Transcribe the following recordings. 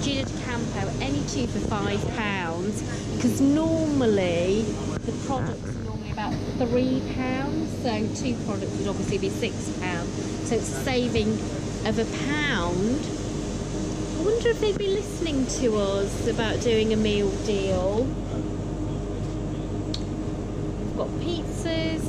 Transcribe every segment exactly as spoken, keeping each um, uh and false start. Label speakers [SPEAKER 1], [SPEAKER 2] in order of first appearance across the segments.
[SPEAKER 1] Gino D'Acampo, any two for five pounds. Because normally the products are normally about three pounds, so two products would obviously be six pounds. So it's a saving of a pound. I wonder if they'd be listening to us about doing a meal deal. We've got pizzas,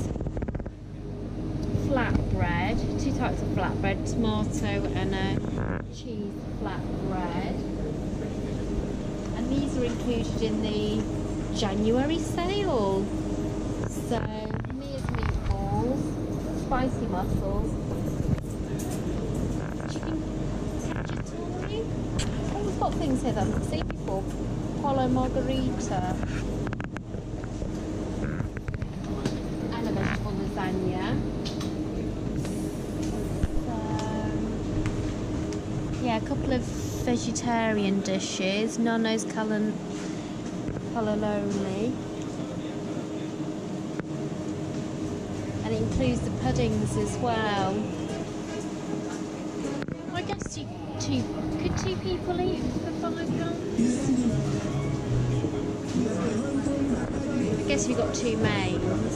[SPEAKER 1] flatbread, two types of flatbread, tomato and a cheese flatbread. And these are included in the January sale. So, Mia's meatballs, spicy mussels, chicken cacciatore. Oh, we've got things here that I've seen before. Pollo margarita. And a vegetable lasagna. So, yeah, a couple of vegetarian dishes. Nonno's colour only. And it includes the puddings as well. I guess you two could two people eat for five pounds? I guess we got two mains.